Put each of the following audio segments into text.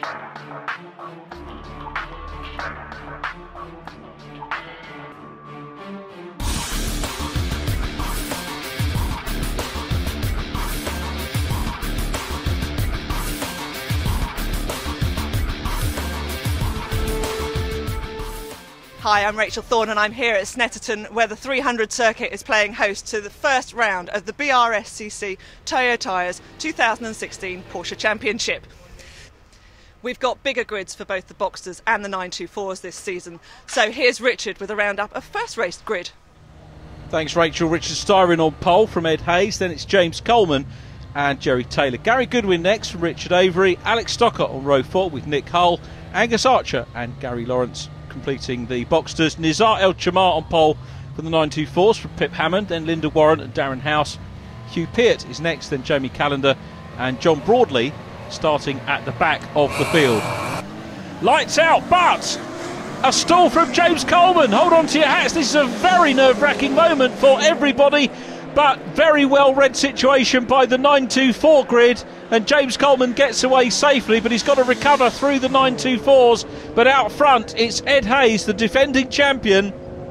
Hi, I'm Rachel Thorne and I'm here at Snetterton where the 300 circuit is playing host to the first round of the BRSCC Toyo Tyres 2016 Porsche Championship. We've got bigger grids for both the Boxsters and the 924s this season, so here's Richard with a roundup of first race grid. Thanks Rachel. Richard Styron on pole from Ed Hayes, then it's James Coleman and Jerry Taylor. Gary Goodwin next from Richard Avery, Alex Stockott on row 4 with Nick Hull, Angus Archer and Gary Lawrence completing the Boxsters. Nizar El Chamar on pole for the 924s from Pip Hammond, then Linda Warren and Darren House. Hugh Peart is next, then Jamie Callender and John Broadley starting at the back of the field. Lights out, but a stall from James Coleman. Hold on to your hats, this is a very nerve-wracking moment for everybody, but very well read situation by the 924 grid, and James Coleman gets away safely, but he's got to recover through the 924s. But out front it's Ed Hayes, the defending champion.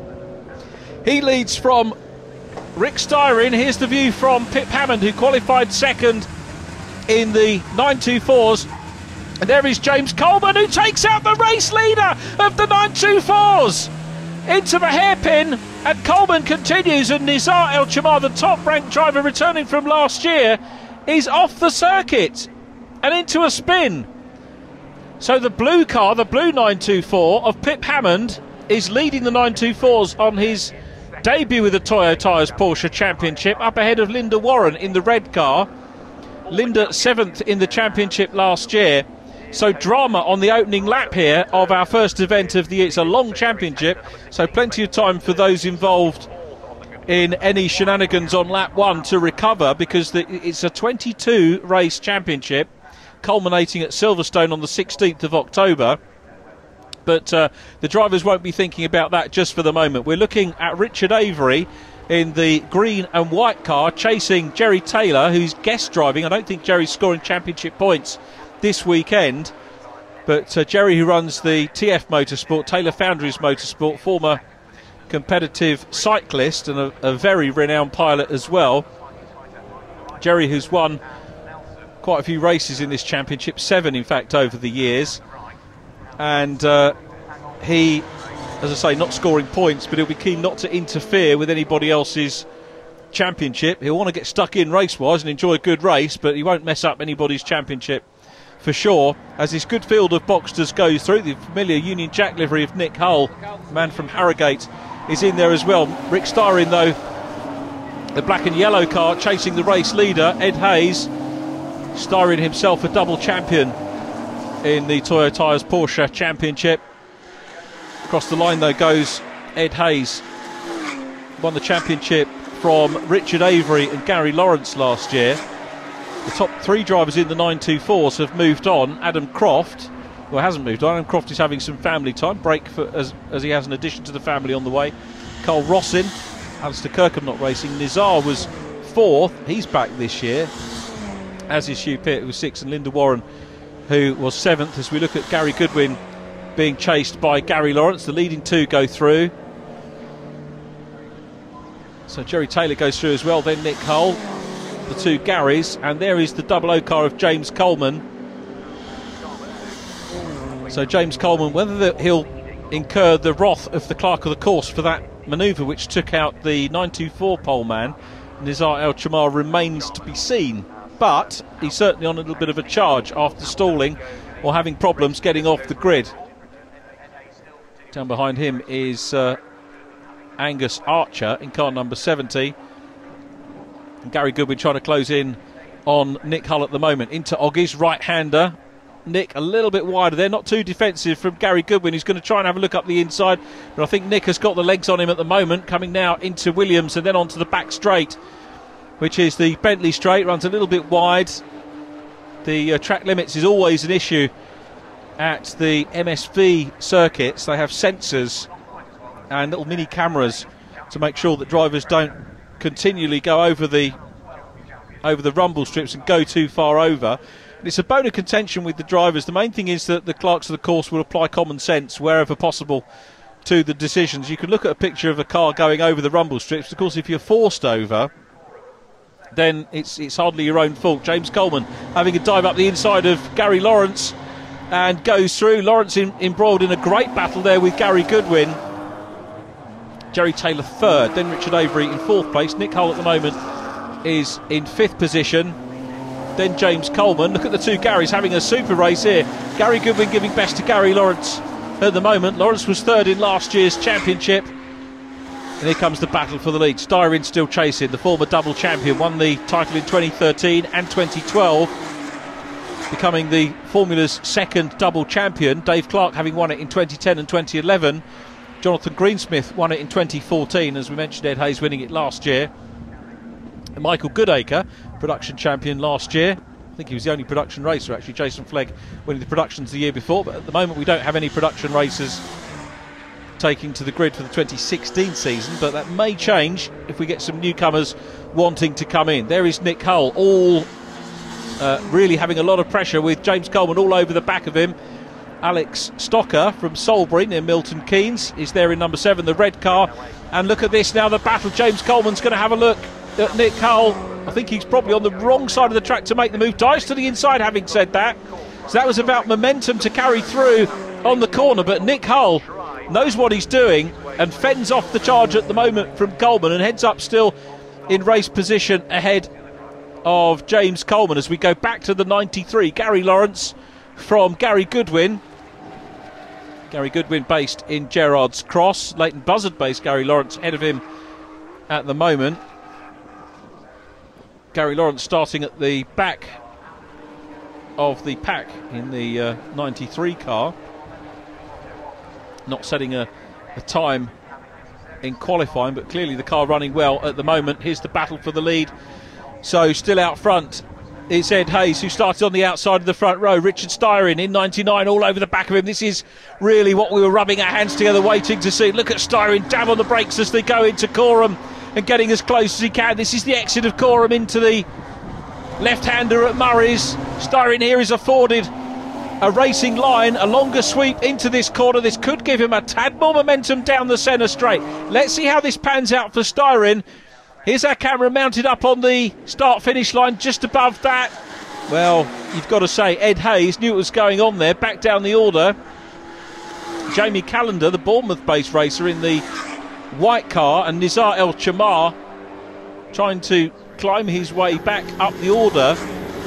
He leads from Rick Styron. Here's the view from Pip Hammond, who qualified second in the 924s. And there is James Coleman, who takes out the race leader of the 924s into the hairpin, and Coleman continues, and Nizar El Chamar, the top ranked driver returning from last year, is off the circuit and into a spin. So the blue car, the blue 924 of Pip Hammond, is leading the 924s on his debut with the Toyo Tyres Porsche Championship, up ahead of Linda Warren in the red car. Linda 7th in the championship last year. So drama on the opening lap here of our first event of the year. It's a long championship, so plenty of time for those involved in any shenanigans on lap 1 to recover, because it's a 22 race championship culminating at Silverstone on the 16th of October. But the drivers won't be thinking about that just for the moment. We're looking at Richard Avery in the green and white car chasing Jerry Taylor, who's guest driving. I don't think Jerry's scoring championship points this weekend, but Jerry, who runs the TF Motorsport, Taylor Foundries Motorsport, former competitive cyclist and a very renowned pilot as well. Jerry, who's won quite a few races in this championship, 7 in fact over the years, and he, as I say, not scoring points, but he'll be keen not to interfere with anybody else's championship. He'll want to get stuck in race-wise and enjoy a good race, but he won't mess up anybody's championship for sure, as this good field of Boxsters goes through. The familiar Union Jack livery of Nick Hull, the man from Harrogate, is in there as well. Rick Styron, though, the black and yellow car chasing the race leader, Ed Hayes. Styron himself a double champion in the Toyo Tyres Porsche Championship. Across the line, though, goes Ed Hayes. Won the championship from Richard Avery and Gary Lawrence last year. The top 3 drivers in the 924s have moved on. Adam Croft, well, hasn't moved on. Adam Croft is having some family time break as he has an addition to the family on the way. Carl Rossin, Alistair Kirkham not racing. Nizar was 4th, he's back this year, as is Hugh Peart, who was 6th, and Linda Warren, who was 7th. As we look at Gary Goodwin being chased by Gary Lawrence, the leading 2 go through. So Jerry Taylor goes through as well, then Nick Hull, the 2 Garys, and there is the 00 car of James Coleman. So James Coleman, whether he'll incur the wrath of the clerk of the course for that manoeuvre which took out the 924 pole man, Nizar El Chamar, remains to be seen. But he's certainly on a little bit of a charge after stalling or having problems getting off the grid. Down behind him is Angus Archer in car number 70. And Gary Goodwin trying to close in on Nick Hull at the moment. Into Oggy's right-hander. Nick a little bit wider there, not too defensive from Gary Goodwin, who's going to try and have a look up the inside, but I think Nick has got the legs on him at the moment. Coming now into Williams and then onto the back straight, which is the Bentley straight, runs a little bit wide. The track limits is always an issue at the MSV circuits. They have sensors and little mini cameras to make sure that drivers don't continually go over the rumble strips and go too far over. It's a bone of contention with the drivers. The main thing is that the clerks of the course will apply common sense wherever possible to the decisions. You can look at a picture of a car going over the rumble strips. Of course, if you're forced over, then it's hardly your own fault. James Coleman having a dive up the inside of Gary Lawrence and goes through. Lawrence embroiled in a great battle there with Gary Goodwin. Jerry Taylor third, then Richard Avery in fourth place. Nick Hull at the moment is in fifth position. Then James Coleman. Look at the two Garys having a super race here. Gary Goodwin giving best to Gary Lawrence at the moment. Lawrence was third in last year's championship. And here comes the battle for the lead. Styron still chasing. The former double champion won the title in 2013 and 2012, becoming the Formula's second double champion. Dave Clark having won it in 2010 and 2011. Jonathan Greensmith won it in 2014. As we mentioned, Ed Hayes winning it last year. And Michael Goodacre, production champion last year. I think he was the only production racer, actually. Jason Flegg winning the productions the year before. But at the moment we don't have any production racers taking to the grid for the 2016 season. But that may change if we get some newcomers wanting to come in. There is Nick Hull, all really having a lot of pressure with James Coleman all over the back of him. Alex Stocker from Salisbury near Milton Keynes is there in number 7, the red car. And look at this now, the battle. James Coleman's going to have a look at Nick Hull. I think he's probably on the wrong side of the track to make the move. Dives to the inside, having said that. So that was about momentum to carry through on the corner. But Nick Hull knows what he's doing and fends off the charge at the moment from Coleman and heads up still in race position ahead of James Coleman as we go back to the 93. Gary Lawrence from Gary Goodwin. Gary Goodwin based in Gerrards Cross. Leighton Buzzard based Gary Lawrence ahead of him at the moment. Gary Lawrence starting at the back of the pack in the 93 car. Not setting a time in qualifying, but clearly the car running well at the moment. Here's the battle for the lead. So still out front, it's Ed Hayes, who started on the outside of the front row. Richard Styron in 99 all over the back of him. This is really what we were rubbing our hands together waiting to see. Look at Styron, dab on the brakes as they go into Coram and getting as close as he can. This is the exit of Coram into the left-hander at Murray's. Styron here is afforded a racing line, a longer sweep into this corner. This could give him a tad more momentum down the centre straight. Let's see how this pans out for Styron. Here's our camera mounted up on the start-finish line just above that. Well, you've got to say, Ed Hayes knew what was going on there. Back down the order. Jamie Callender, the Bournemouth-based racer in the white car, and Nizar El Chamar trying to climb his way back up the order.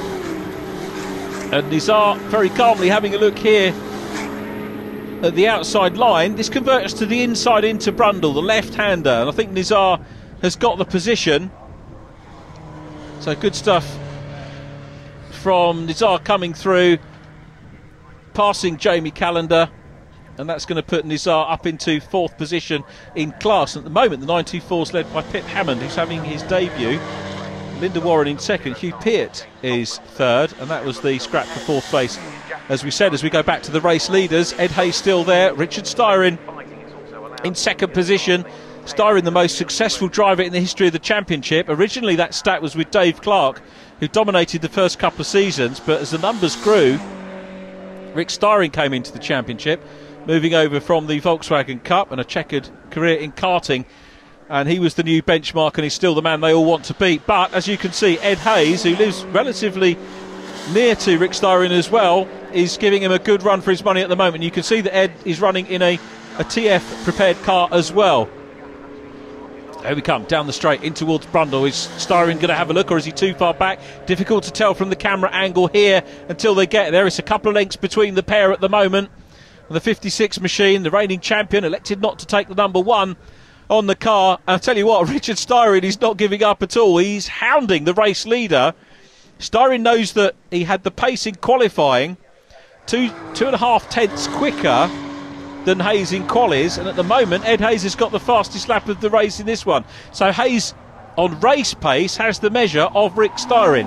And Nizar very calmly having a look here at the outside line. This converts to the inside into Brundle, the left-hander, and I think Nizar has got the position. So good stuff from Nizar coming through, passing Jamie Callender, and that's going to put Nizar up into 4th position in class. At the moment the 924 is led by Pip Hammond, who's having his debut. Linda Warren in 2nd, Hugh Peart is 3rd, and that was the scrap for 4th place. As we said, as we go back to the race leaders, Ed Hayes still there, Richard Styron in 2nd position. Styron, the most successful driver in the history of the championship. Originally that stat was with Dave Clark, who dominated the first couple of seasons, but as the numbers grew, Rick Styron came into the championship, moving over from the Volkswagen Cup and a checkered career in karting, and he was the new benchmark and he's still the man they all want to beat. But as you can see, Ed Hayes, who lives relatively near to Rick Styron as well, is giving him a good run for his money at the moment. You can see that Ed is running in a TF prepared car as well. Here we come, down the straight in towards Brundle. Is Styron going to have a look, or is he too far back? Difficult to tell from the camera angle here until they get there. It's a couple of lengths between the pair at the moment. The 56 machine, the reigning champion, elected not to take the number 1 on the car. I'll tell you what, Richard Styron is not giving up at all. He's hounding the race leader. Styron knows that he had the pace in qualifying, 2.5 tenths quicker than Hayes in qualies, and at the moment Ed Hayes has got the fastest lap of the race in this one. So Hayes on race pace has the measure of Rick Styron.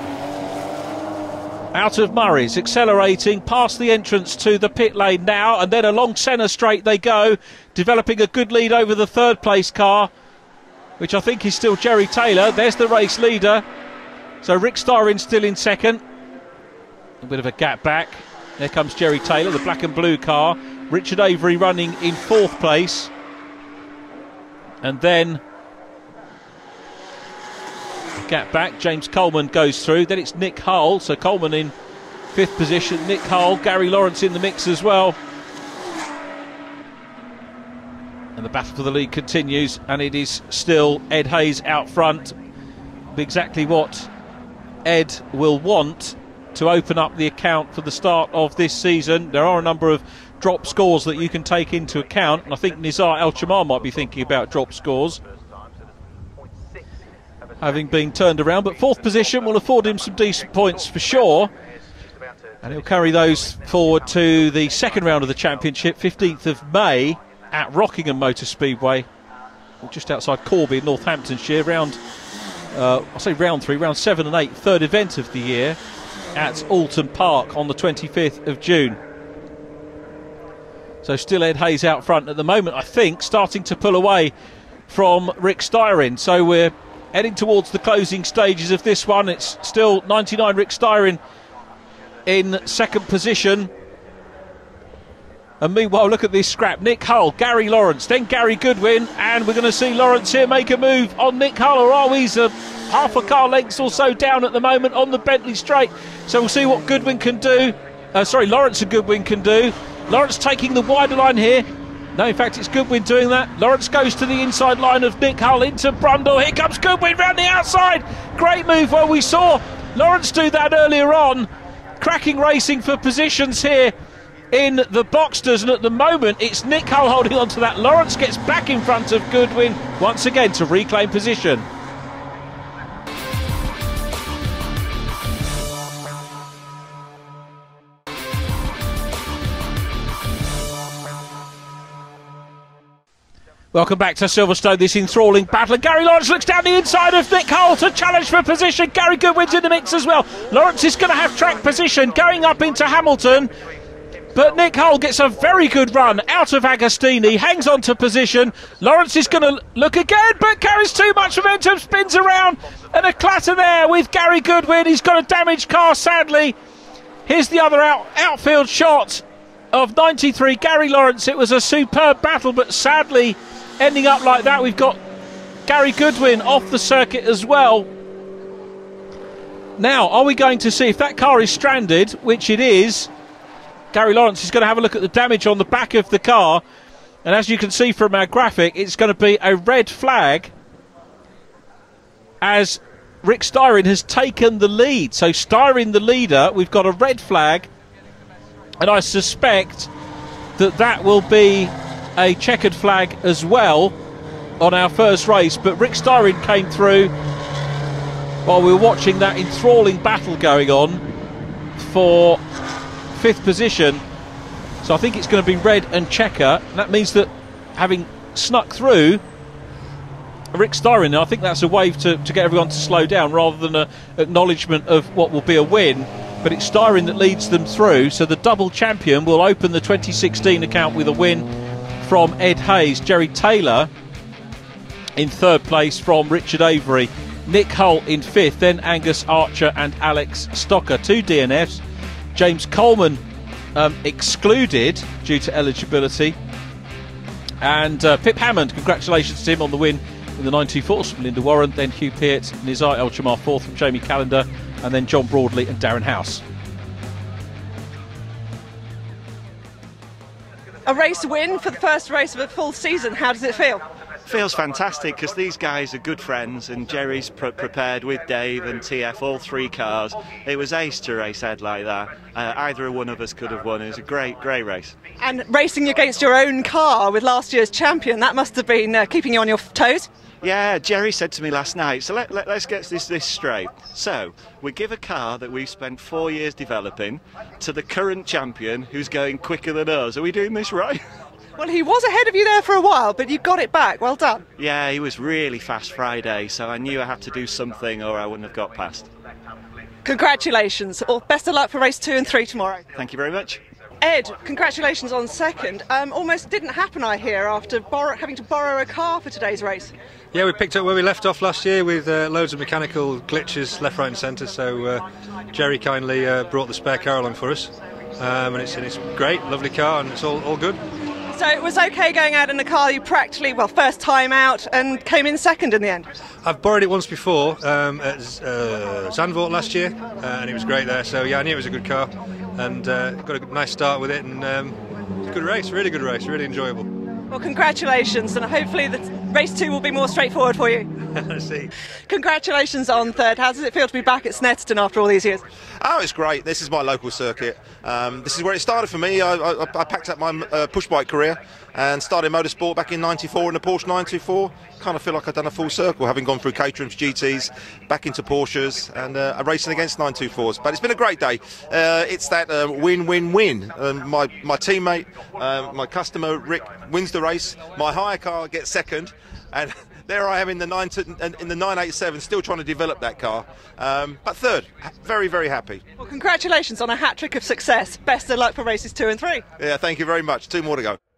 Out of Murray's, accelerating past the entrance to the pit lane now, and then along centre straight they go, developing a good lead over the 3rd place car, which I think is still Jerry Taylor. There's the race leader. So Rick Styron still in 2nd. A bit of a gap back. There comes Jerry Taylor, the black and blue car. Richard Avery running in 4th place. And then gap back, James Coleman goes through. Then it's Nick Hull, so Coleman in 5th position. Nick Hull, Gary Lawrence in the mix as well. And the battle for the lead continues, and it is still Ed Hayes out front. Exactly what Ed will want to open up the account for the start of this season. There are a number of drop scores that you can take into account, and I think Nizar El-Chamar might be thinking about drop scores, having been turned around. But 4th position will afford him some decent points for sure, and he'll carry those forward to the 2nd round of the championship, 15th of May at Rockingham Motor Speedway, just outside Corby, Northamptonshire. Round 3, round 7 and 8, 3rd event of the year at Alton Park on the 25th of June. So still Ed Hayes out front at the moment, I think, starting to pull away from Rick Styrin. So we're heading towards the closing stages of this one. It's still 99 Rick Styrin in 2nd position. And meanwhile, look at this scrap. Nick Hull, Gary Lawrence, then Gary Goodwin, and we're going to see Lawrence here make a move on Nick Hull, or are we? He's half a car length or so down at the moment on the Bentley straight. So we'll see what Goodwin can do. Lawrence and Goodwin can do. Lawrence taking the wider line here. No, in fact, it's Goodwin doing that. Lawrence goes to the inside line of Nick Hull into Brundle. Here comes Goodwin round the outside. Great move. Well, we saw Lawrence do that earlier on. Cracking racing for positions here in the Boxsters, and at the moment it's Nick Hull holding on to that. Lawrence gets back in front of Goodwin once again to reclaim position. Welcome back to Silverstone, this enthralling battle, and Gary Lawrence looks down the inside of Nick Hull to challenge for position. Gary Goodwin's in the mix as well. Lawrence is going to have track position going up into Hamilton, but Nick Hull gets a very good run out of Agostini, hangs on to position. Lawrence is going to look again, but carries too much momentum, spins around, and a clatter there with Gary Goodwin. He's got a damaged car, sadly. Here's the other outfield shot of 93 Gary Lawrence. It was a superb battle, but sadly ending up like that. We've got Gary Goodwin off the circuit as well. Now, are we going to see if that car is stranded, which it is? Gary Lawrence is going to have a look at the damage on the back of the car, and as you can see from our graphic, it's going to be a red flag as Rick Styrin has taken the lead. So Styrin the leader, we've got a red flag, and I suspect that that will be a checkered flag as well on our first race. But Rick Styrin came through while we were watching that enthralling battle going on for 5th position. So I think it's going to be red and checker. That means that having snuck through Rick Styrin, I think that's a wave to get everyone to slow down rather than an acknowledgement of what will be a win. But it's Styrin that leads them through. So the double champion will open the 2016 account with a win from Ed Hayes. Jerry Taylor in 3rd place from Richard Avery. Nick Hull in 5th, then Angus Archer and Alex Stocker. 2 DNFs. James Coleman excluded due to eligibility. And Pip Hammond, congratulations to him on the win in the 924s from Linda Warren. Then Hugh Peart, Nizar El-Chamar 4th from Jamie Callender, and then John Broadley and Darren House. A race win for the first race of a full season. How does it feel? Feels fantastic because these guys are good friends, and Jerry's prepared with Dave and TF, all 3 cars. It was ace to race Ed like that. Either one of us could have won. It was a great race. And racing against your own car with last year's champion, that must have been keeping you on your toes. Yeah, Jerry said to me last night, so let's get this straight. So, we give a car that we've spent 4 years developing to the current champion who's going quicker than us. Are we doing this right? Well, he was ahead of you there for a while, but you got it back. Well done. Yeah, he was really fast Friday, so I knew I had to do something or I wouldn't have got past. Congratulations. Best of luck for race 2 and 3 tomorrow. Thank you very much. Ed, congratulations on second. Almost didn't happen, I hear, after having to borrow a car for today's race. Yeah, we picked up where we left off last year with loads of mechanical glitches left, right and centre, so Jerry kindly brought the spare car along for us, and it's great, lovely car, and it's all good. So it was okay going out in a car you practically, well, first time out, and came in second in the end? I've borrowed it once before at Zandvoort last year, and it was great there, so yeah, I knew it was a good car, and got a nice start with it, and good race, really good race, really enjoyable. Well, congratulations, and hopefully the race 2 will be more straightforward for you. I see. Congratulations on third. How does it feel to be back at Snetterton after all these years? Oh, it's great. This is my local circuit. This is where it started for me. I packed up my push bike career and started motorsport back in '94 in the Porsche 924. Kind of feel like I've done a full circle, having gone through Caterham's GTs, back into Porsches, and racing against 924s. But it's been a great day. It's that win-win-win. My teammate, my customer Rick, wins the race. My hire car gets second, and there I am in the 987, still trying to develop that car. But third, very, very happy. Well, congratulations on a hat-trick of success. Best of luck for races 2 and 3. Yeah, thank you very much. 2 more to go.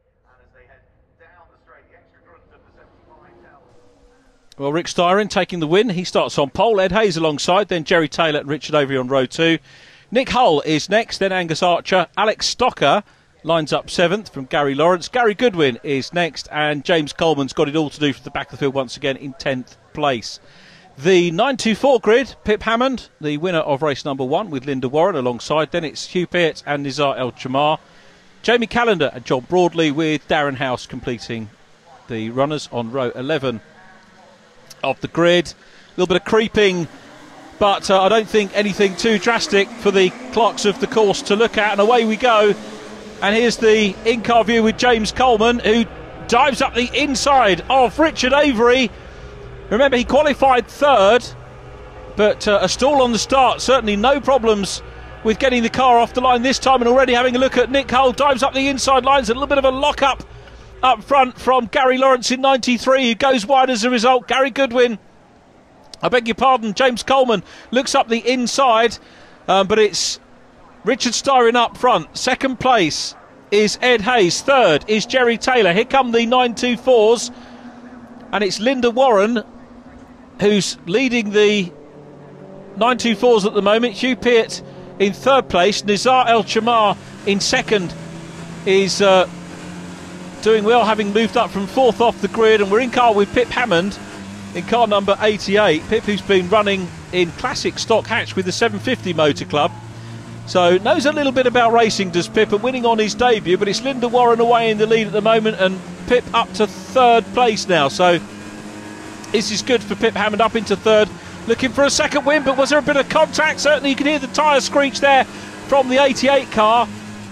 Well, Rick Styron taking the win. He starts on pole. Ed Hayes alongside, then Jerry Taylor and Richard Avery on row 2. Nick Hull is next, then Angus Archer. Alex Stocker lines up 7th from Gary Lawrence. Gary Goodwin is next, and James Coleman's got it all to do for the back of the field once again in 10th place. The 924 grid, Pip Hammond, the winner of race number 1 with Linda Warren alongside. Then it's Hugh Peart and Nizar El Chamar. Jamie Callender and John Broadley with Darren House completing the runners on row 11 of the grid. A little bit of creeping, but I don't think anything too drastic for the clocks of the course to look at, and away we go. And here's the in-car view with James Coleman, who dives up the inside of Richard Avery. Remember, he qualified 3rd, but a stall on the start. Certainly no problems with getting the car off the line this time, and already having a look at Nick Hull. Dives up the inside lines. A little bit of a lock-up up front from Gary Lawrence in 93, who goes wide as a result. Gary Goodwin, I beg your pardon, James Coleman looks up the inside, but it's Richard Styron up front. 2nd place is Ed Hayes. 3rd is Jerry Taylor. Here come the 924s, and it's Linda Warren who's leading the 924s at the moment. Hugh Peart in 3rd place. Nizar El Chamar in 2nd is doing well, having moved up from 4th off the grid, and we're in car with Pip Hammond in car number 88. Pip, who's been running in classic stock hatch with the 750 Motor Club, so knows a little bit about racing, does Pip, and winning on his debut. But it's Linda Warren away in the lead at the moment, and Pip up to 3rd place now, so this is good for Pip Hammond, up into 3rd, looking for a 2nd win. But was there a bit of contact? Certainly you can hear the tyre screech there from the 88 car,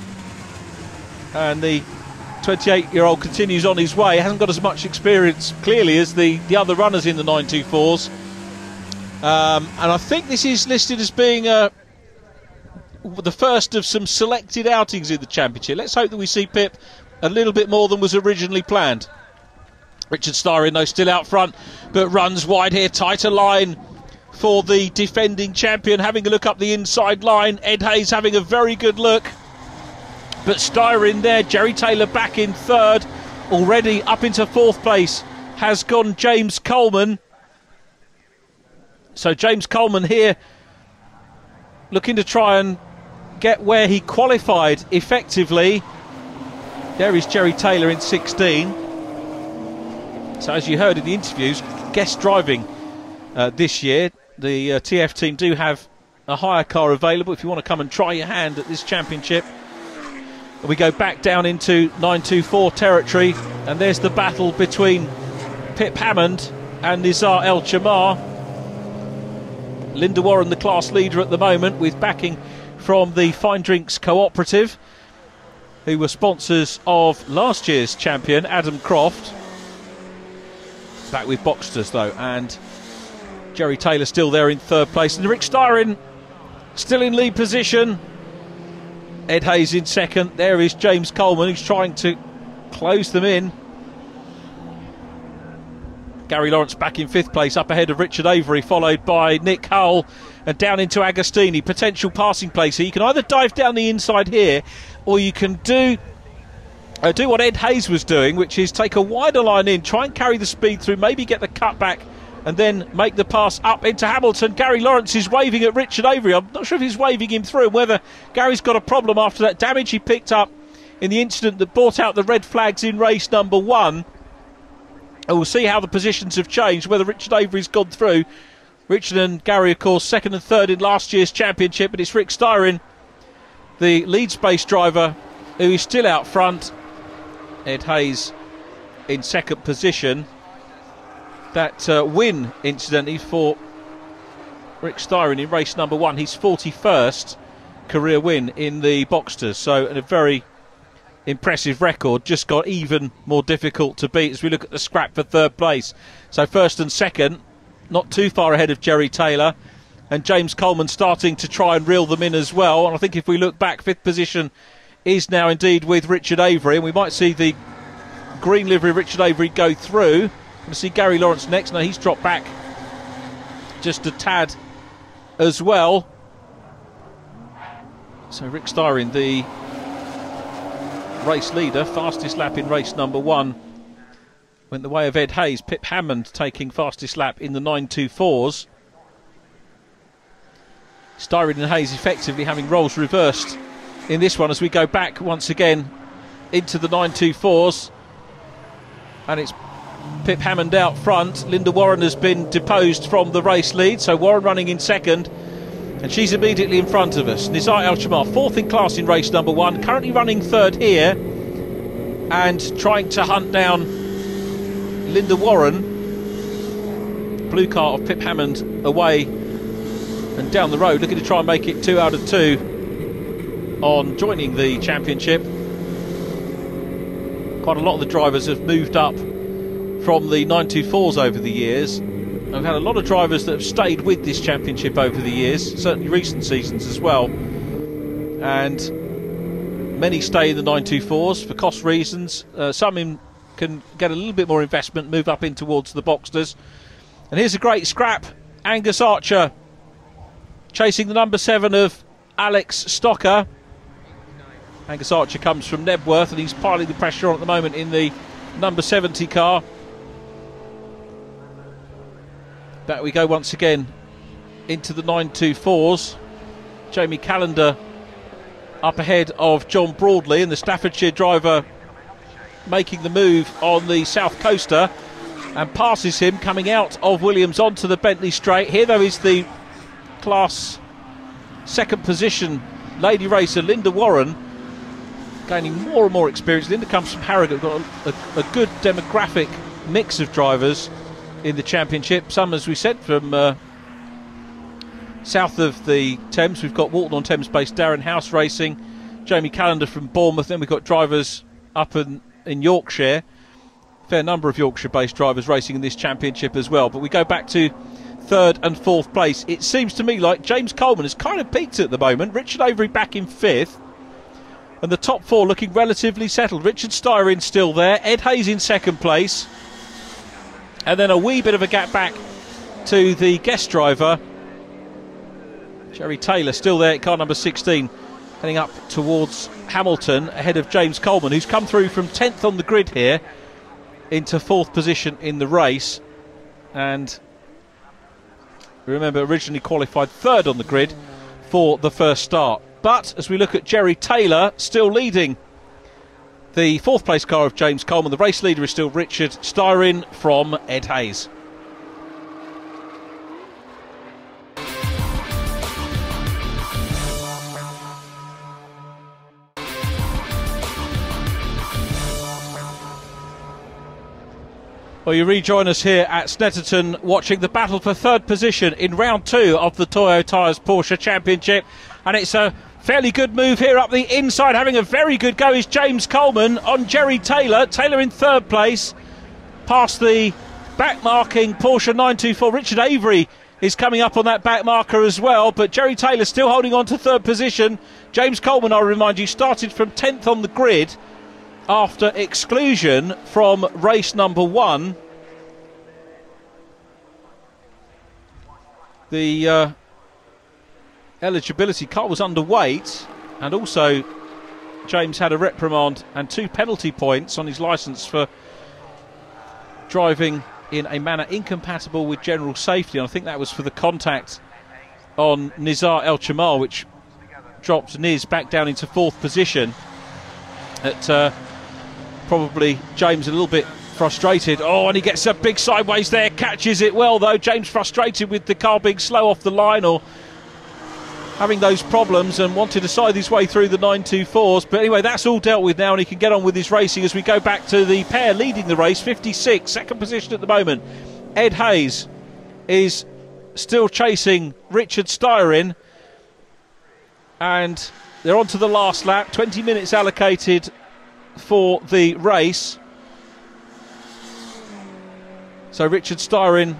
and the 28-year-old continues on his way. Hasn't got as much experience clearly as the other runners in the 924s, and I think this is listed as being the first of some selected outings in the championship. Let's hope that we see Pip a little bit more than was originally planned. Richard Styron, though, still out front, but runs wide here. Tighter line for the defending champion, having a look up the inside line. Ed Hayes having a very good look, but Styron there. Jerry Taylor back in 3rd. Already up into 4th place has gone James Coleman. So James Coleman here looking to try and get where he qualified effectively. There is Jerry Taylor in 16. So as you heard in the interviews, guest driving this year. The TF team do have a hire car available if you want to come and try your hand at this championship. We go back down into 924 territory, and there's the battle between Pip Hammond and Nizar El Chamar. Linda Warren, the class leader at the moment, with backing from the Fine Drinks Cooperative, who were sponsors of last year's champion, Adam Croft. Back with Boxsters, though, and Jerry Taylor still there in 3rd place. And Rick Styron still in lead position. Ed Hayes in 2nd. There is James Coleman, who's trying to close them in. Gary Lawrence back in 5th place, up ahead of Richard Avery, followed by Nick Hull, and down into Agostini. Potential passing place here. You can either dive down the inside here, or you can do what Ed Hayes was doing, which is take a wider line in, try and carry the speed through, maybe get the cut back, and then make the pass up into Hamilton. Gary Lawrence is waving at Richard Avery. I'm not sure if he's waving him through, whether Gary's got a problem after that damage he picked up in the incident that brought out the red flags in race number 1. And we'll see how the positions have changed, whether Richard Avery's gone through. Richard and Gary, of course, 2nd and 3rd in last year's championship, but it's Rick Styron, the Leeds-based driver, who is still out front. Ed Hayes in 2nd position. That win, incidentally, for Rick Styron in race number 1, his 41st career win in the Boxsters. So a very impressive record, just got even more difficult to beat as we look at the scrap for 3rd place. So 1st and 2nd, not too far ahead of Jerry Taylor, and James Coleman starting to try and reel them in as well. And I think if we look back, 5th position is now indeed with Richard Avery, and we might see the green livery Richard Avery go through. We'll see Gary Lawrence next. Now he's dropped back just a tad as well. So Rick Styron, the race leader, fastest lap in race number 1, went the way of Ed Hayes. Pip Hammond taking fastest lap in the 924s. Styron and Hayes effectively having roles reversed in this one as we go back once again into the 924s, and it's Pip Hammond out front. Linda Warren has been deposed from the race lead, so Warren running in 2nd, and she's immediately in front of us. Nizar El Shamar, 4th in class in race number 1, currently running 3rd here and trying to hunt down Linda Warren. Blue car of Pip Hammond away and down the road, looking to try and make it 2 out of 2 on joining the championship. Quite a lot of the drivers have moved up from the 924s over the years. I've had a lot of drivers that have stayed with this championship over the years, certainly recent seasons as well, and many stay in the 924s for cost reasons. Some can get a little bit more investment, move up in towards the Boxsters. And here's a great scrap. Angus Archer chasing the number 7 of Alex Stocker. Angus Archer comes from Nebworth, and he's piling the pressure on at the moment in the number 70 car. Back we go once again into the 924s. Jamie Callender up ahead of John Broadley, and the Staffordshire driver making the move on the South Coaster and passes him coming out of Williams onto the Bentley straight. Here though is the class 2nd position lady racer Linda Warren, gaining more and more experience. Linda comes from Harrogate, got a good demographic mix of drivers in the championship. Some, as we said, from south of the Thames. We've got Walton-on-Thames based Darren House Racing, Jamie Callender from Bournemouth. Then we've got drivers up in Yorkshire, fair number of Yorkshire based drivers racing in this championship as well. But we go back to 3rd and 4th place. It seems to me like James Coleman has kind of peaked at the moment. Richard Avery back in 5th, and the top 4 looking relatively settled. Richard Styron still there, Ed Hayes in 2nd place, and then a wee bit of a gap back to the guest driver Jerry Taylor, still there at car number 16, heading up towards Hamilton ahead of James Coleman, who's come through from 10th on the grid here into 4th position in the race, and remember originally qualified 3rd on the grid for the first start. But as we look at Jerry Taylor still leading the 4th place car of James Coleman, the race leader is still Richard Styron from Ed Hayes. Well, you rejoin us here at Snetterton watching the battle for 3rd position in round 2 of the Toyo Tyres Porsche Championship, and it's a fairly good move here up the inside. Having a very good go is James Coleman on Jerry Taylor. Taylor in 3rd place, past the back-marking Porsche 924. Richard Avery is coming up on that back marker as well, but Jerry Taylor still holding on to 3rd position. James Coleman, I'll remind you, started from 10th on the grid after exclusion from race number 1. the eligibility car was underweight, and also James had a reprimand and 2 penalty points on his licence for driving in a manner incompatible with general safety, and I think that was for the contact on Nizar El Chamar, which dropped Niz back down into 4th position. At probably James a little bit frustrated. Oh, and he gets a big sideways there, catches it well though. James frustrated with the car being slow off the line or having those problems, and wanted to side his way through the 924s. But anyway, that's all dealt with now, and he can get on with his racing as we go back to the pair leading the race. 56, second position at the moment. Ed Hayes is still chasing Richard Styrin, and they're on to the last lap. 20 minutes allocated for the race. So Richard Styrin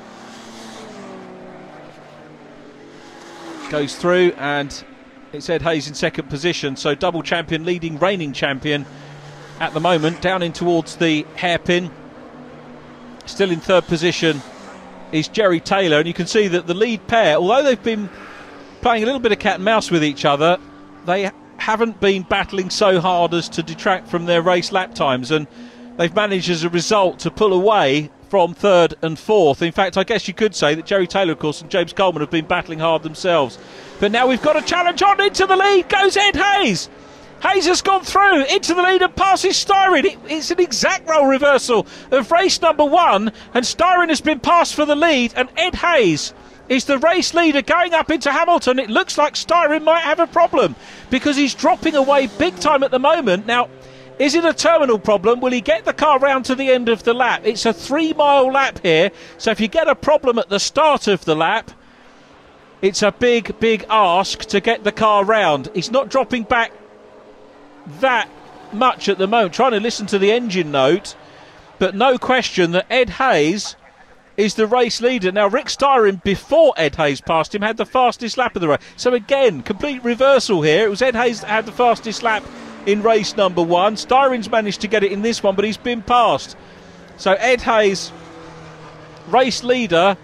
goes through, and it's Ed Hayes in second position. So double champion leading reigning champion at the moment, down in towards the hairpin. Still in third position is Jerry Taylor, and you can see that the lead pair, although they've been playing a little bit of cat and mouse with each other, they haven't been battling so hard as to detract from their race lap times, and they've managed as a result to pull away from third and fourth. In fact, I guess you could say that Jerry Taylor, of course, and James Coleman have been battling hard themselves. But now we've got a challenge on. Into the lead goes Ed Hayes. Hayes has gone through into the lead and passes Styrin. It's an exact role reversal of race number 1, and Styrin has been passed for the lead, and Ed Hayes is the race leader going up into Hamilton. It looks like Styrin might have a problem because he's dropping away big time at the moment. Now, is it a terminal problem? Will he get the car round to the end of the lap? It's a 3-mile lap here, so if you get a problem at the start of the lap, it's a big, big ask to get the car round. He's not dropping back that much at the moment, trying to listen to the engine note, but no question that Ed Hayes is the race leader. Now, Rick Styrin, before Ed Hayes passed him, had the fastest lap of the race. So again, complete reversal here. It was Ed Hayes that had the fastest lap in race number 1. Styrin's managed to get it in this one, but he's been passed. So Ed Hayes, race leader,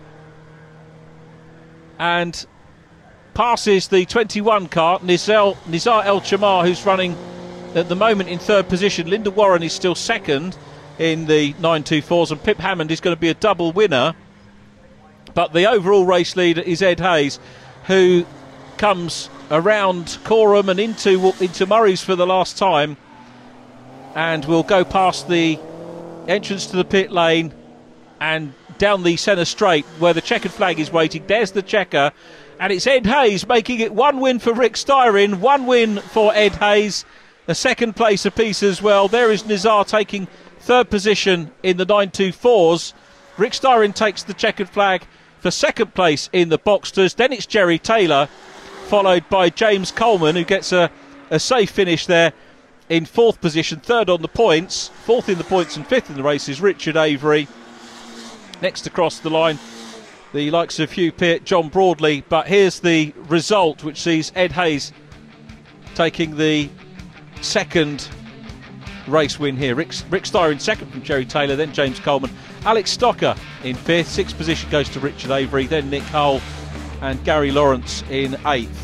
and passes the 21 car, Nizar El Chamar, who's running at the moment in third position. Linda Warren is still second in the 924s, and Pip Hammond is going to be a double winner. But the overall race leader is Ed Hayes, who comes around Corham and into Murray's for the last time, and will go past the entrance to the pit lane and down the centre straight where the checkered flag is waiting. There's the checker, and it's Ed Hayes making it 1 win for Rick Styrin, 1 win for Ed Hayes, a second place apiece as well. There is Nizar taking third position in the 924s. Rick Styrin takes the checkered flag for second place in the Boxsters. Then it's Jerry Taylor, followed by James Coleman, who gets a safe finish there in fourth position. Third on the points, fourth in the points and fifth in the race is Richard Avery. Next across the line, the likes of Hugh Peart, John Broadley. But here's the result, which sees Ed Hayes taking the second race win here. Rick Styrin second from Jerry Taylor, then James Coleman. Alex Stocker in fifth. Sixth position goes to Richard Avery, then Nick Hull and Gary Lawrence in eighth.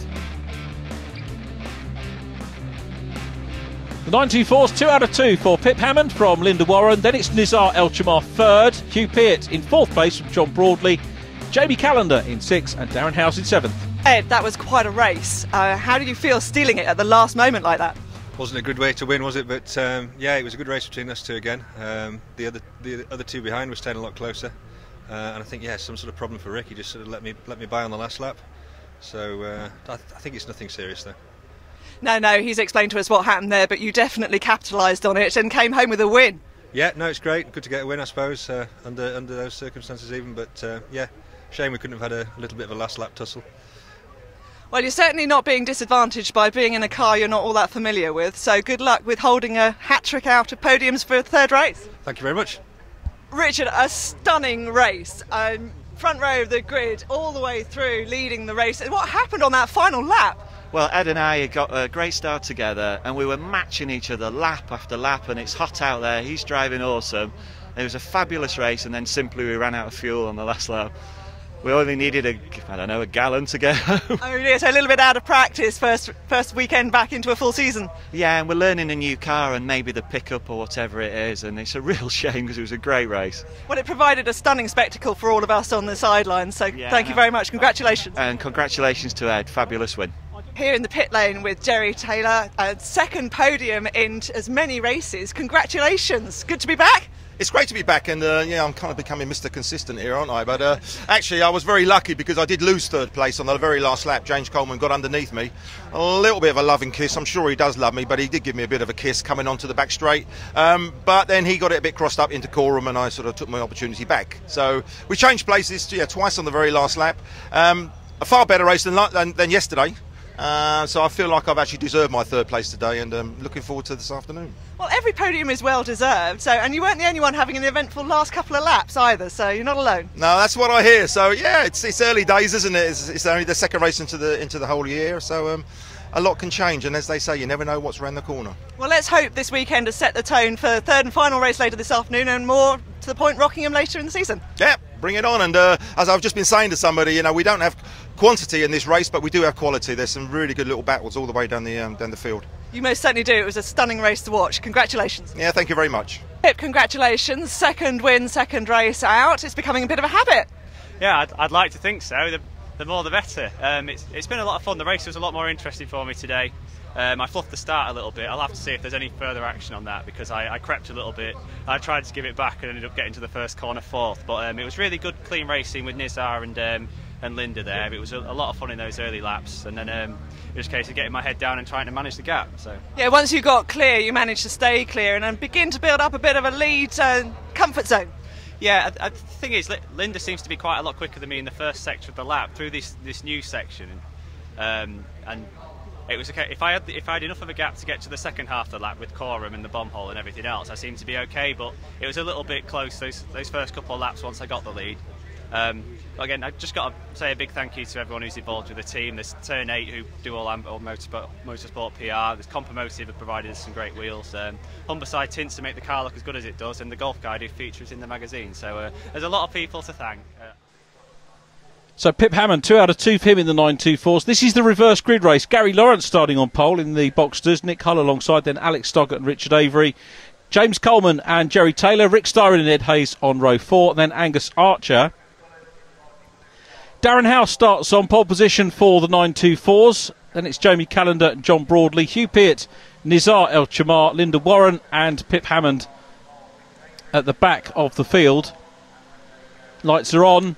The 924s, 2 out of 2 for Pip Hammond from Linda Warren. Then it's Nizar El Chamar third, Hugh Peart in fourth place from John Broadley, Jamie Callender in sixth, and Darren Howes in seventh. Ed, that was quite a race. How did you feel stealing it at the last moment like that? Wasn't a good way to win, was it? But yeah, it was a good race between us two again. The other two behind were staying a lot closer, and I think some sort of problem for Rick. He just sort of let me by on the last lap. So I think it's nothing serious though. No, he's explained to us what happened there, but you definitely capitalised on it and came home with a win. Yeah, no, it's great. Good to get a win, I suppose, under those circumstances even. But yeah, shame we couldn't have had a little bit of a last lap tussle. Well, you're certainly not being disadvantaged by being in a car you're not all that familiar with, so good luck with holding a hat-trick out of podiums for a third race. Thank you very much. Richard, a stunning race. Front row of the grid, all the way through, leading the race. What happened on that final lap? Well, Ed and I got a great start together, and we were matching each other lap after lap, and it's hot out there. He's driving awesome. It was a fabulous race, and then simply we ran out of fuel on the last lap. We only needed a gallon to get home. Oh dear, so a little bit out of practice, first weekend back into a full season. Yeah, and we're learning a new car and maybe the pickup or whatever it is, and it's a real shame because it was a great race. Well, it provided a stunning spectacle for all of us on the sidelines, so Yeah. Thank you very much, congratulations. And congratulations to Ed, fabulous win. Here in the pit lane with Jerry Taylor, a second podium in as many races. Congratulations, good to be back. It's great to be back, and yeah, I'm kind of becoming Mr. Consistent here, aren't I? But actually, I was very lucky because I did lose third place on the very last lap. James Coleman got underneath me. A little bit of a loving kiss. I'm sure he does love me, but he did give me a bit of a kiss coming onto the back straight. But then he got it a bit crossed up into Coram, and I sort of took my opportunity back. So we changed places twice on the very last lap. A far better race than yesterday. So I feel like I've actually deserved my third place today, and looking forward to this afternoon. Well, every podium is well deserved, and you weren't the only one having an eventful last couple of laps either, so you're not alone. No, that's what I hear. So yeah, it's early days, isn't it? It's only the second race into the whole year, so a lot can change, and as they say, you never know what's around the corner. Well, let's hope this weekend has set the tone for the third and final race later this afternoon, and more to the point, Rockingham later in the season. Yeah, bring it on. And as I've just been saying to somebody, we don't have quantity in this race, but we do have quality. There's some really good little battles all the way down the field. You most certainly do. It was a stunning race to watch. Congratulations. Yeah, thank you very much. Pip, congratulations. Second win, second race out. It's becoming a bit of a habit. Yeah, I'd like to think so. The more the better. It's been a lot of fun. The race was a lot more interesting for me today. I fluffed the start a little bit. I'll have to see if there's any further action on that, because I crept a little bit. I tried to give it back and ended up getting to the first corner fourth. But it was really good, clean racing with Nizar and Linda there. It was a lot of fun in those early laps, and then it was a case of getting my head down and trying to manage the gap. So yeah, once you got clear, you managed to stay clear and then begin to build up a bit of a lead comfort zone. Yeah, the thing is, Linda seems to be quite a lot quicker than me in the first section of the lap through this new section, and it was okay. If I had enough of a gap to get to the second half of the lap with Coram and the bomb hole and everything else, I seemed to be okay. But it was a little bit close those first couple of laps once I got the lead. But again, I've just got to say a big thank you to everyone who's involved with the team. There's Turn 8 who do all motorsport PR. There's Compomotive who provided us some great wheels. Humberside Tints to make the car look as good as it does, and the Golf Guide who features in the magazine. So there's a lot of people to thank. So Pip Hammond, 2 out of 2 for him in the 924s. This is the reverse grid race. Gary Lawrence starting on pole in the Boxsters. Nick Hull alongside, then Alex Stockett and Richard Avery. James Coleman and Jerry Taylor. Rick Styron and Ed Hayes on row 4. Then Angus Archer. Darren House starts on pole position for the 924s. Then it's Jamie Callender and John Broadley. Hugh Peart, Nizar El Chamar, Linda Warren and Pip Hammond at the back of the field. Lights are on.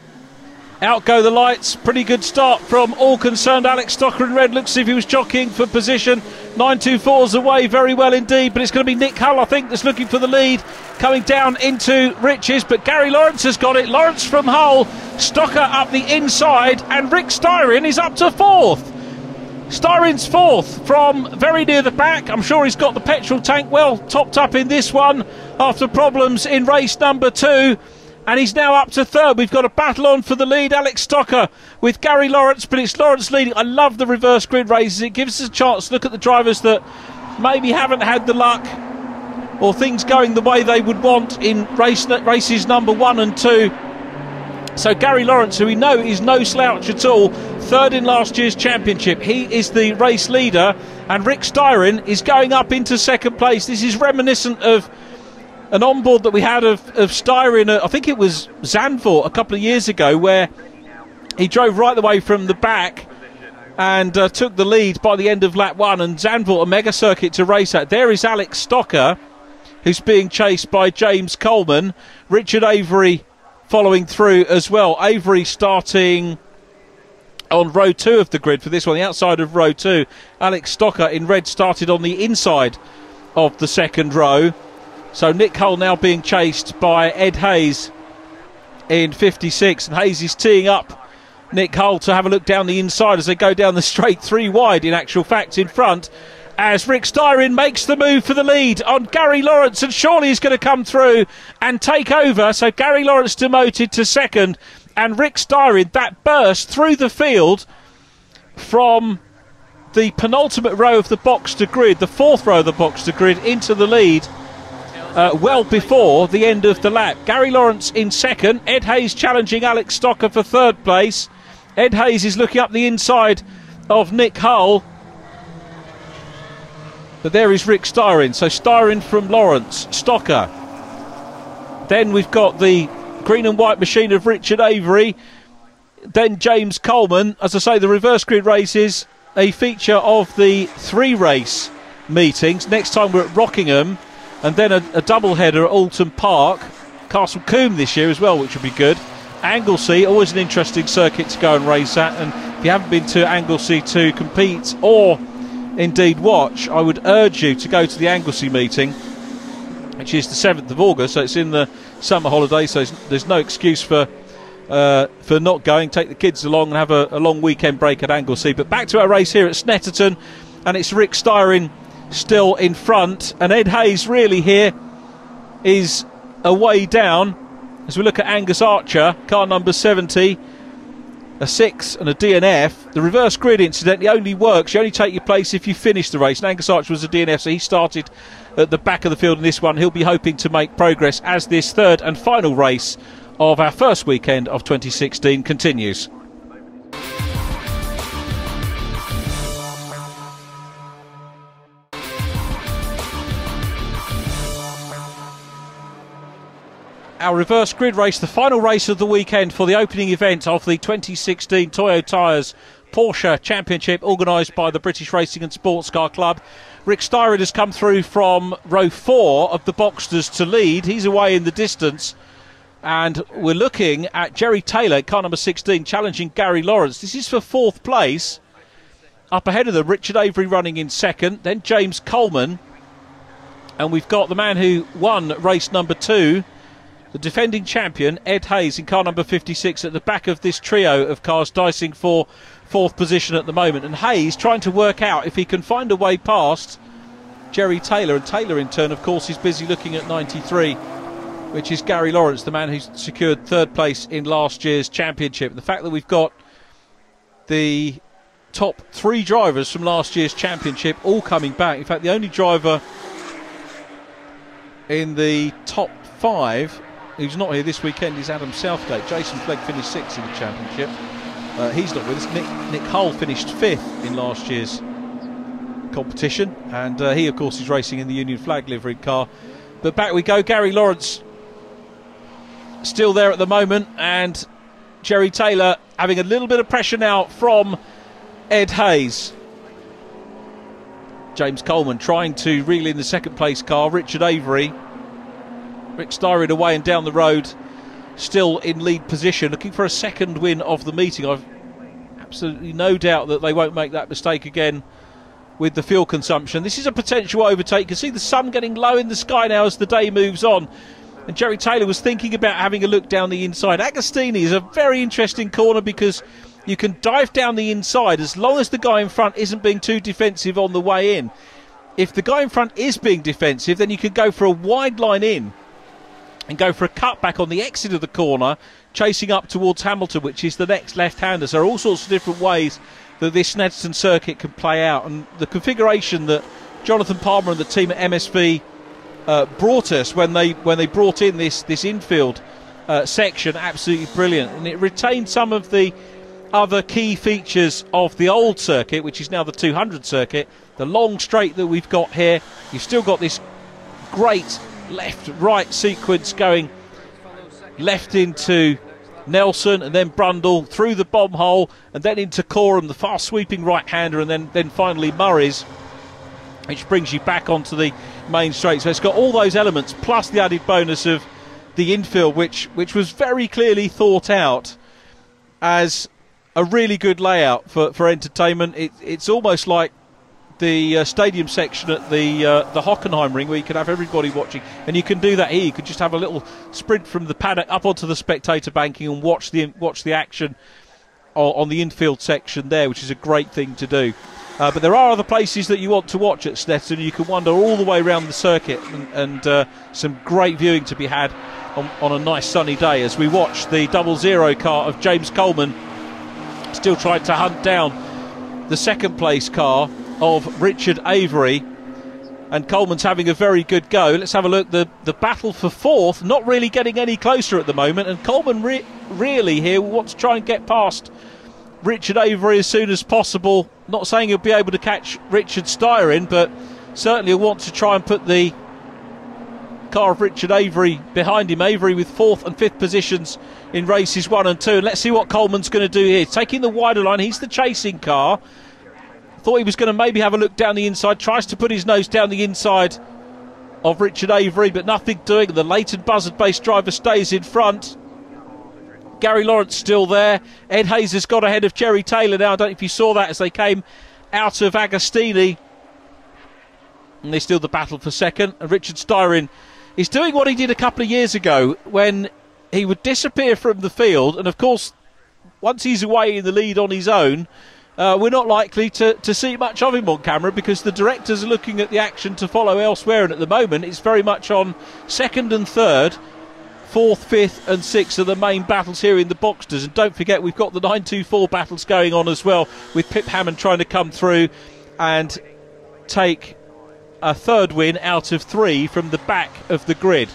Out go the lights. Pretty good start from all concerned. Alex Stocker in red looks as if he was jockeying for position. 924's away very well indeed, but it's going to be Nick Hull, I think, that's looking for the lead. Coming down into Riches, but Gary Lawrence has got it. Lawrence from Hull. Stocker up the inside, and Rick Styron is up to fourth. Styron's fourth from very near the back. I'm sure he's got the petrol tank well topped up in this one after problems in race number 2. And he's now up to third. We've got a battle on for the lead. Alex Stocker with Gary Lawrence, but it's Lawrence leading. I love the reverse grid races. It gives us a chance to look at the drivers that maybe haven't had the luck or things going the way they would want in races number 1 and 2. So Gary Lawrence, who we know is no slouch at all, third in last year's championship. He is the race leader, and Rick Styron is going up into second place. This is reminiscent of an onboard that we had of Styron, I think it was Zandvoort a couple of years ago, where he drove right the way from the back and took the lead by the end of lap 1, and Zandvoort, a mega circuit to race at. There is Alex Stocker, who's being chased by James Coleman. Richard Avery following through as well. Avery starting on row 2 of the grid for this one, the outside of row 2. Alex Stocker in red started on the inside of the second row. So Nick Hull now being chased by Ed Hayes in 56, and Hayes is teeing up Nick Hull to have a look down the inside as they go down the straight 3 wide, in actual fact, in front, as Rick Styron makes the move for the lead on Gary Lawrence, and surely he's going to come through and take over. So Gary Lawrence demoted to second, and Rick Styron, that burst through the field from the penultimate row of the box to grid, the 4th row of the box to grid, into the lead. well before the end of the lap. Gary Lawrence in second, Ed Hayes challenging Alex Stocker for third place. Ed Hayes is looking up the inside of Nick Hull. But there is Rick Styrin. So Styrin from Lawrence, Stocker. Then we've got the green and white machine of Richard Avery. Then James Coleman. As I say, the reverse grid race is a feature of the 3-race meetings. Next time we're at Rockingham, and then a double-header at Alton Park. Castle Combe this year as well, which would be good. Anglesey, always an interesting circuit to go and race at. And if you haven't been to Anglesey to compete or indeed watch, I would urge you to go to the Anglesey meeting, which is the 7th of August, so it's in the summer holiday, so there's no excuse for not going. Take the kids along and have a long weekend break at Anglesey. But back to our race here at Snetterton, and it's Rick Styrin still in front, and Ed Hayes really here is a way down as we look at Angus Archer, car number 70, a 6 and a DNF. The reverse grid incidentally only works, you only take your place if you finish the race, and Angus Archer was a DNF, so he started at the back of the field in this one. He'll be hoping to make progress as this third and final race of our first weekend of 2016 continues. Our reverse grid race, the final race of the weekend for the opening event of the 2016 Toyo Tyres Porsche Championship, organised by the British Racing and Sports Car Club. Rick Styrin has come through from row 4 of the Boxsters to lead. He's away in the distance. And we're looking at Jerry Taylor, car number 16, challenging Gary Lawrence. This is for 4th place. Up ahead of them, Richard Avery running in second, then James Coleman. And we've got the man who won race number 2, the defending champion, Ed Hayes, in car number 56, at the back of this trio of cars dicing for 4th position at the moment. And Hayes trying to work out if he can find a way past Jerry Taylor. And Taylor, in turn, of course, is busy looking at 93, which is Gary Lawrence, the man who secured 3rd place in last year's championship. The fact that we've got the top 3 drivers from last year's championship all coming back. In fact, the only driver in the top 5 who's not here this weekend is Adam Southgate. Jason Flegg finished 6th in the championship. He's not with us. Nick Hull finished 5th in last year's competition, and he of course is racing in the Union Flag liveried car. But back we go. Gary Lawrence still there at the moment, and Jerry Taylor having a little bit of pressure now from Ed Hayes. James Coleman trying to reel in the 2nd place car. Richard Avery, Rick Styrin away and down the road, still in lead position, looking for a 2nd win of the meeting. I've absolutely no doubt that they won't make that mistake again with the fuel consumption. This is a potential overtake. You can see the sun getting low in the sky now as the day moves on. And Jerry Taylor was thinking about having a look down the inside. Agostini is a very interesting corner because you can dive down the inside as long as the guy in front isn't being too defensive on the way in. If the guy in front is being defensive, then you can go for a wide line in and go for a cutback on the exit of the corner, chasing up towards Hamilton, which is the next left-hander. So there are all sorts of different ways that this Snetterton circuit can play out, and the configuration that Jonathan Palmer and the team at MSV brought us when they brought in this infield section, absolutely brilliant. And it retained some of the other key features of the old circuit, which is now the 200 circuit. The long straight that we've got here, you've still got this great left-right sequence going left into Nelson and then Brundle, through the bomb hole and then into Coram, the fast sweeping right-hander, and then finally Murray's, which brings you back onto the main straight. So it's got all those elements plus the added bonus of the infield, which was very clearly thought out as a really good layout for entertainment. It's almost like the stadium section at the Hockenheim ring, where you can have everybody watching, and you can do that here. You could just have a little sprint from the paddock up onto the spectator banking and watch the action on the infield section there, which is a great thing to do. But there are other places that you want to watch at Snetterton. You can wander all the way around the circuit, and some great viewing to be had on a nice sunny day as we watch the 00 car of James Coleman still trying to hunt down the 2nd place car of Richard Avery. and Coleman's having a very good go. Let's have a look. The battle for fourth, not really getting any closer at the moment, and Coleman really here wants to try and get past Richard Avery as soon as possible. Not saying he'll be able to catch Richard Styron, but certainly he'll want to try and put the car of Richard Avery behind him. Avery with 4th and 5th positions in races 1 and 2. And let's see what Coleman's going to do here. Taking the wider line, he's the chasing car. Thought he was going to maybe have a look down the inside. Tries to put his nose down the inside of Richard Avery, but nothing doing. The Leighton Buzzard-based driver stays in front. Gary Lawrence still there. Ed Hayes has got ahead of Jerry Taylor now. I don't know if you saw that as they came out of Agostini. And they still the battle for second. And Richard Styron is doing what he did a couple of years ago when he would disappear from the field. And of course, once he's away in the lead on his own, we're not likely to see much of him on camera because the directors are looking at the action to follow elsewhere. And at the moment, it's very much on 2nd and 3rd. 4th, 5th and 6th are the main battles here in the Boxsters. And don't forget, we've got the 924 battles going on as well, with Pip Hammond trying to come through and take a 3rd win out of 3 from the back of the grid.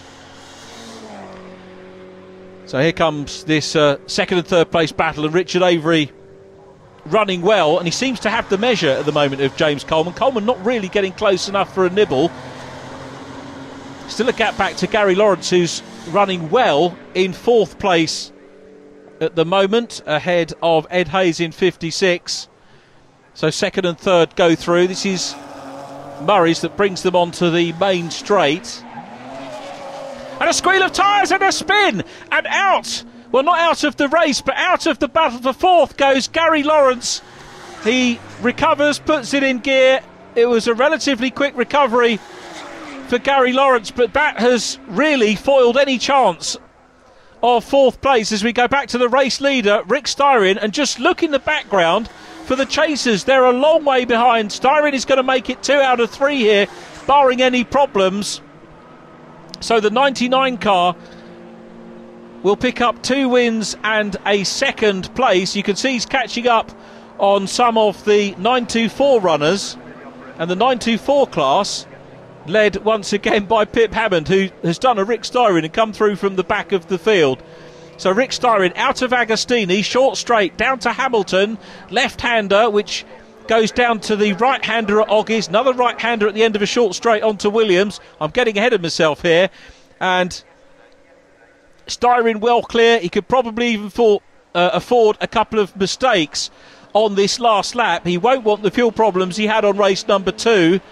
So here comes this 2nd and 3rd place battle, and Richard Avery running well, and he seems to have the measure at the moment of James Coleman. Coleman not really getting close enough for a nibble. Still a gap back to Gary Lawrence, who's running well in 4th place at the moment, ahead of Ed Hayes in 56. So 2nd and 3rd go through. This is Murray's that brings them onto the main straight. And a squeal of tyres and a spin and out. Well, not out of the race, but out of the battle for 4th goes Gary Lawrence. He recovers, puts it in gear. It was a relatively quick recovery for Gary Lawrence, but that has really foiled any chance of 4th place as we go back to the race leader, Rick Styron. And just look in the background for the chasers. They're a long way behind. Styron is going to make it 2 out of 3 here, barring any problems. So the 99 car will pick up 2 wins and a 2nd place. You can see he's catching up on some of the 924 runners, and the 924 class led once again by Pip Hammond, who has done a Rick Styron and come through from the back of the field. So Rick Styron out of Agostini, short straight down to Hamilton, left-hander which goes down to the right-hander at Oggies, another right-hander at the end of a short straight onto Williams. I'm getting ahead of myself here, and Styron well clear. He could probably even afford a couple of mistakes on this last lap. He won't want the fuel problems he had on race number 2.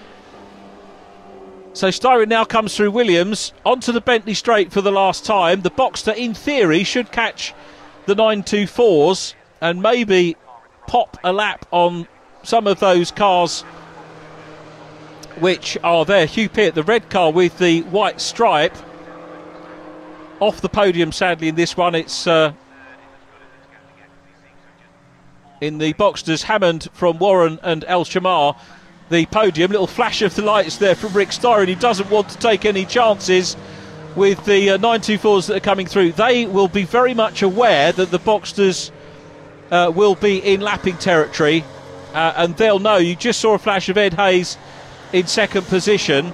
So Styron now comes through Williams onto the Bentley straight for the last time. The Boxster in theory should catch the 924s and maybe pop a lap on some of those cars which are there. Hugh Peart, the red car with the white stripe, off the podium sadly in this one. It's in the Boxsters, Hammond from Warren and El Shamar. The podium, little flash of the lights there from Rick Styron. He doesn't want to take any chances with the 924s that are coming through. They will be very much aware that the Boxsters will be in lapping territory, and they'll know. You just saw a flash of Ed Hayes in 2nd position.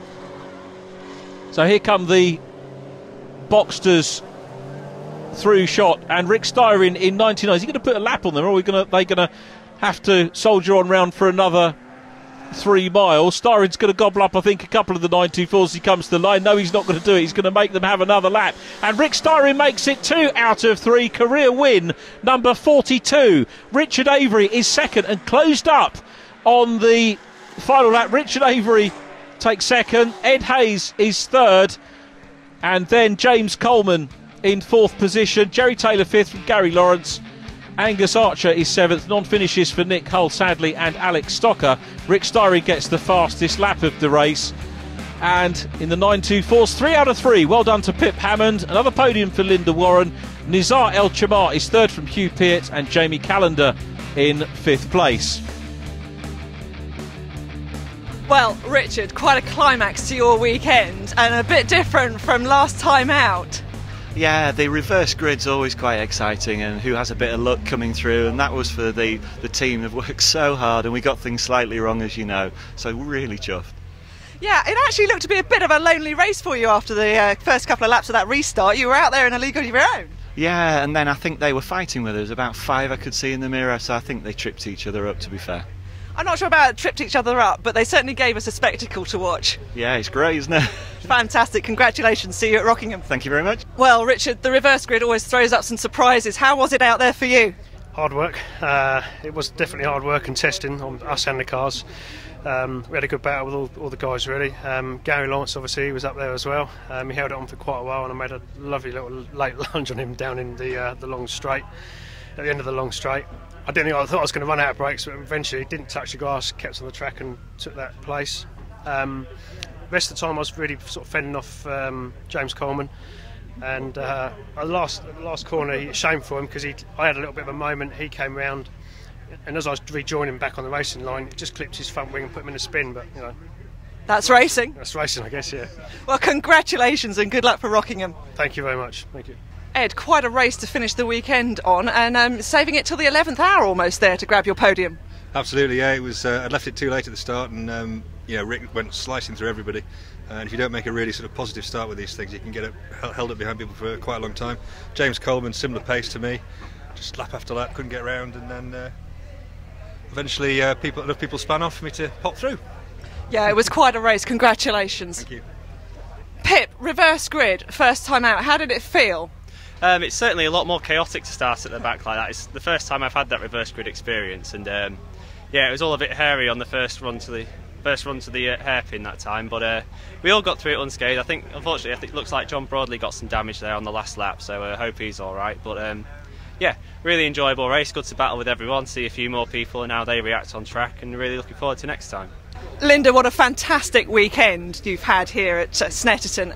So here come the Boxsters through shot, and Rick Styron in 99. Is he going to put a lap on them, or are they going to have to soldier on round for another 3 miles? Styron's going to gobble up, I think, a couple of the 924s as he comes to the line. No, he's not going to do it. He's going to make them have another lap. And Rick Styron makes it 2 out of 3. Career win number 42. Richard Avery is 2nd and closed up on the final lap. Richard Avery takes 2nd. Ed Hayes is 3rd. And then James Coleman in 4th position. Jerry Taylor 5th from Gary Lawrence. Angus Archer is 7th, non-finishes for Nick Hull sadly and Alex Stocker. Rick Styron gets the fastest lap of the race, and in the 924s 3 out of 3. Well done to Pip Hammond. Another podium for Linda Warren. Nizar El Chamar is 3rd from Hugh Peart, and Jamie Callender in 5th place. Well, Richard, quite a climax to your weekend and a bit different from last time out. Yeah, the reverse grid's always quite exciting, and who has a bit of luck coming through, and that was for the team that worked so hard, and we got things slightly wrong, as you know, so really chuffed. Yeah, it actually looked to be a bit of a lonely race for you after the first couple of laps of that restart. You were out there in a league of your own. Yeah, and then I think they were fighting with us. About 5 I could see in the mirror, so I think they tripped each other up, to be fair. I'm not sure about tripped each other up, but they certainly gave us a spectacle to watch. Yeah, it's great, isn't it? Fantastic. Congratulations. See you at Rockingham. Thank you very much. Well, Richard, the reverse grid always throws up some surprises. How was it out there for you? Hard work. It was definitely hard work and testing on us and the cars. We had a good battle with all the guys, really. Gary Lawrence, obviously, was up there as well. He held it on for quite a while, and I made a lovely little late lunge on him down in the long straight, at the end of the long straight. I thought I was going to run out of brakes, but eventually didn't touch the grass, kept on the track and took that place. The rest of the time I was really sort of fending off James Coleman, and the last corner, shame for him, because I had a little bit of a moment. He came round, and as I was rejoining him back on the racing line, it just clipped his front wing and put him in a spin, but you know. That's racing. That's racing, I guess, yeah. Well, congratulations and good luck for Rockingham. Thank you very much. Thank you. Ed, quite a race to finish the weekend on, and saving it till the 11th hour almost there to grab your podium. Absolutely, yeah. It was. I'd left it too late at the start, and Rick went slicing through everybody. And if you don't make a really sort of positive start with these things, you can get held up behind people for quite a long time. James Coleman, similar pace to me, just lap after lap, couldn't get round, and then eventually enough people span off for me to pop through. Yeah, it was quite a race. Congratulations. Thank you. Pip, reverse grid, first time out. How did it feel? It's certainly a lot more chaotic to start at the back like that. It's the first time I've had that reverse grid experience, and it was all a bit hairy on the first run to the hairpin that time, but we all got through it unscathed. Unfortunately, it looks like John Broadley got some damage there on the last lap, so I hope he's all right. But really enjoyable race, good to battle with everyone, see a few more people and how they react on track, and really looking forward to next time. Linda, what a fantastic weekend you've had here at Snetterton.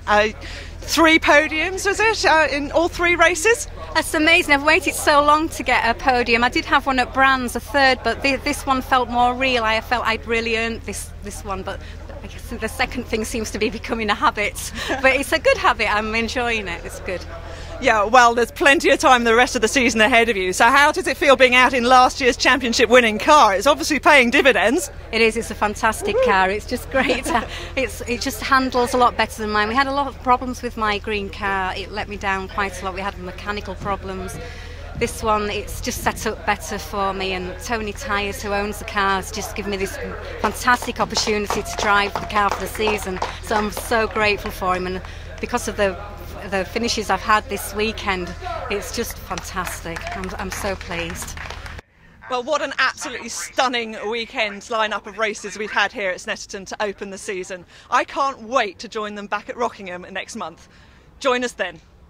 3 podiums, was it, in all 3 races? That's amazing. I've waited so long to get a podium. I did have one at Brands, a 3rd, but this one felt more real. I felt I'd really earned this one, but I guess the second thing seems to be becoming a habit. But it's a good habit. I'm enjoying it. It's good. Yeah, well, there's plenty of time the rest of the season ahead of you. So how does it feel being out in last year's championship winning car? It's obviously paying dividends. It is. It's a fantastic car. It's just great. It just handles a lot better than mine. We had a lot of problems with my green car. It let me down quite a lot. We had mechanical problems. This one, it's just set up better for me, and Tony Tyres, who owns the car, has just given me this fantastic opportunity to drive the car for the season. So I'm so grateful for him, and because of the finishes I've had this weekend, it's just fantastic. I'm so pleased. Well, what an absolutely stunning weekend lineup of races we've had here at Snetterton to open the season. I can't wait to join them back at Rockingham next month. Join us then.